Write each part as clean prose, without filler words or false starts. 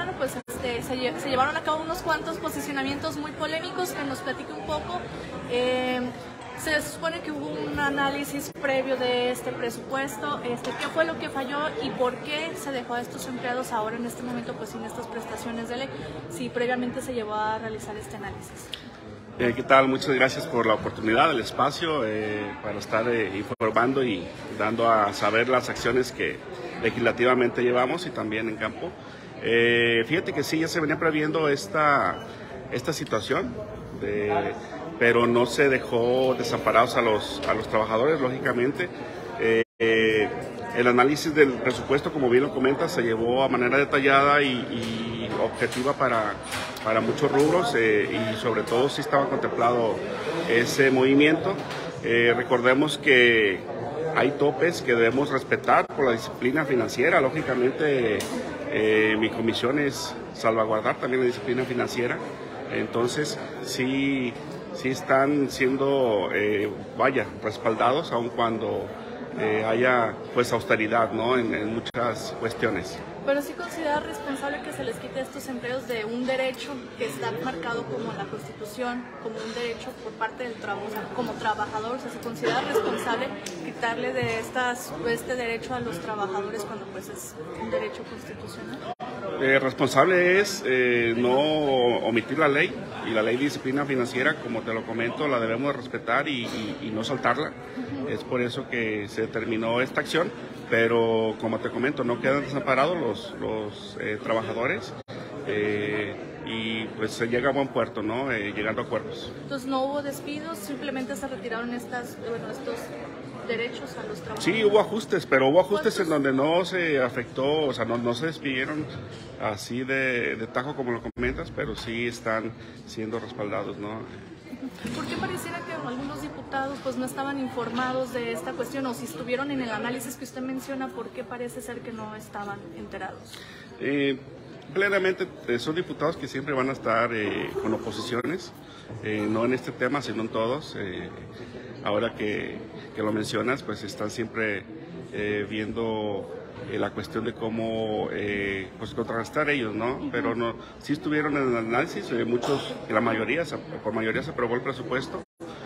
temprano, pues se llevaron a cabo unos cuantos posicionamientos muy polémicos. Que nos platique un poco. Se supone que hubo un análisis previo de este presupuesto, qué fue lo que falló y por qué se dejó a estos empleados ahora en este momento pues sin estas prestaciones de ley, si previamente se llevó a realizar este análisis. ¿Qué tal? Muchas gracias por la oportunidad, el espacio para estar informando y dando a saber las acciones que legislativamente llevamos y también en campo. Fíjate que sí, ya se venía previendo esta situación, pero no se dejó desamparados a los trabajadores, lógicamente. El análisis del presupuesto, como bien lo comentas, se llevó a manera detallada y objetiva para muchos rubros y sobre todo sí estaba contemplado ese movimiento. Recordemos que hay topes que debemos respetar por la disciplina financiera. Lógicamente, mi comisión es salvaguardar también la disciplina financiera. Entonces, sí están siendo, respaldados, aun cuando haya pues austeridad, ¿no? en muchas cuestiones. Pero sí considera responsable que se les quite a estos empleos de un derecho que está marcado como en la Constitución, como un derecho por parte del trabajo, o sea, como trabajador. O sea, se considera responsable quitarle de este derecho a los trabajadores cuando pues es un derecho constitucional. Responsable es no omitir la ley, y la ley de disciplina financiera, como te lo comento, la debemos respetar y no saltarla. Es por eso que se terminó esta acción, pero como te comento, no quedan desamparados los trabajadores y pues se llega a buen puerto, ¿no? Llegando a acuerdos. Entonces no hubo despidos, simplemente se retiraron estos derechos a los trabajadores. Sí, hubo ajustes, pero hubo ajustes en donde no se afectó, o sea, no se despidieron así de tajo como lo comentas, pero sí están siendo respaldados, ¿no? ¿Por qué pareciera que algunos diputados pues no estaban informados de esta cuestión, o si estuvieron en el análisis que usted menciona, por qué parece ser que no estaban enterados? Plenamente son diputados que siempre van a estar con oposiciones, no en este tema, sino en todos. Ahora que lo mencionas, pues están siempre viendo la cuestión de cómo pues contrarrestar ellos, ¿no? Pero no, sí estuvieron en el análisis, por mayoría se aprobó el presupuesto.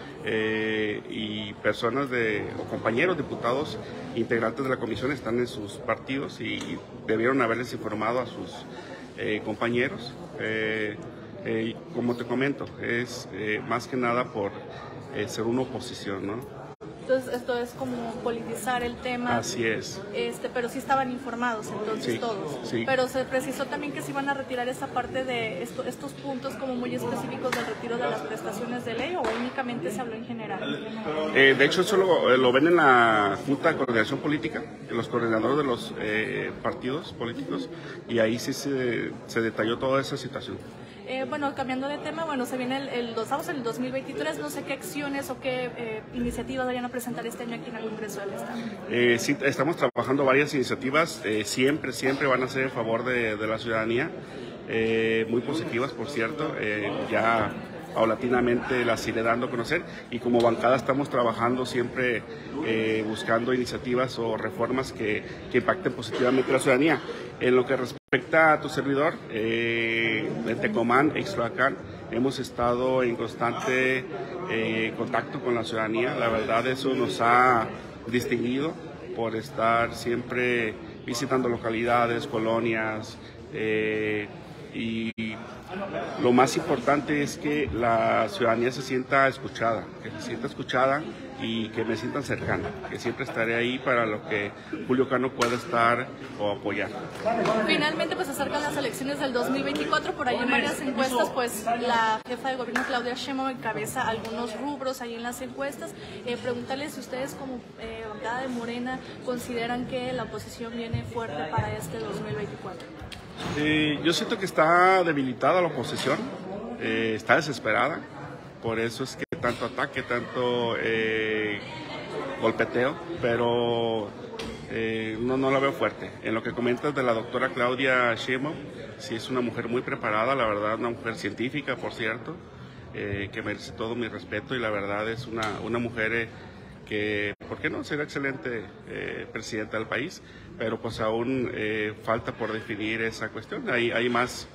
Y personas o compañeros diputados integrantes de la comisión están en sus partidos y debieron haberles informado a sus compañeros. Como te comento, es más que nada por ser una oposición, ¿no? Entonces esto es como politizar el tema. Así es. Pero sí estaban informados entonces, sí, todos. Sí. Pero se precisó también que se iban a retirar esa parte de estos puntos como muy específicos del retiro de las prestaciones de ley, o únicamente se habló en general. De hecho eso lo ven en la Junta de Coordinación Política, en los coordinadores de los partidos políticos, y ahí sí se detalló toda esa situación. Bueno, cambiando de tema, se viene estamos en el 2023, no sé qué acciones o qué iniciativas vayan a presentar este año aquí en el Congreso del Estado. Sí, estamos trabajando varias iniciativas, siempre van a ser en favor de la ciudadanía, muy positivas, por cierto, ya paulatinamente las iré dando a conocer, y como bancada estamos trabajando siempre buscando iniciativas o reformas que impacten positivamente a la ciudadanía. En lo que respecta a tu servidor, en Tecomán, Ixtlacán, hemos estado en constante contacto con la ciudadanía. La verdad, eso nos ha distinguido por estar siempre visitando localidades, colonias, y lo más importante es que la ciudadanía se sienta escuchada, y que me sientan cercana, que siempre estaré ahí para lo que Julio Cano pueda estar o apoyar. Finalmente pues se acercan las elecciones del 2024, por ahí en varias encuestas pues la jefa de gobierno Claudia Sheinbaum encabeza algunos rubros ahí en las encuestas. Preguntarles si ustedes como bancada de Morena consideran que la oposición viene fuerte para este 2024. Yo siento que está debilitada la oposición, está desesperada, por eso es que tanto ataque, tanto golpeteo, pero no la veo fuerte. En lo que comentas de la doctora Claudia Sheinbaum, sí es una mujer muy preparada, la verdad, una mujer científica, por cierto, que merece todo mi respeto, y la verdad es una mujer que ¿por qué no? Será excelente presidenta del país, pero pues aún falta por definir esa cuestión. Hay más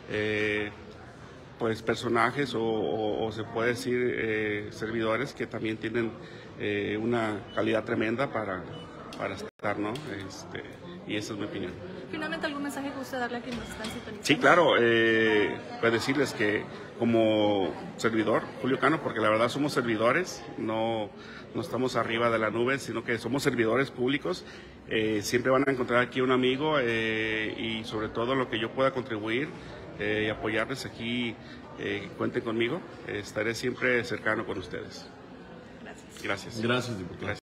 pues personajes o se puede decir servidores que también tienen una calidad tremenda para estar, ¿no? Y esa es mi opinión. Finalmente, ¿algún mensaje que usted darle a quienes están sintonizando? Sí, claro, pues decirles que como servidor, Julio Cano, porque la verdad somos servidores, no estamos arriba de la nube, sino que somos servidores públicos, siempre van a encontrar aquí un amigo y sobre todo lo que yo pueda contribuir y apoyarles aquí, cuenten conmigo, estaré siempre cercano con ustedes. Gracias. Gracias. Gracias, diputado. Gracias.